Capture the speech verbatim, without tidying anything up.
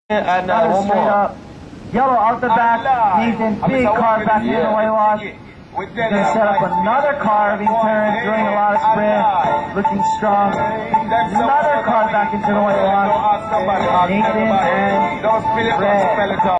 And uh, one more. Yellow out the back, Nathan, big car back into the white wash. He's going to set up another car being turned, doing a lot of sprint, looking strong. Another car back into the white wash. Nathan and Red.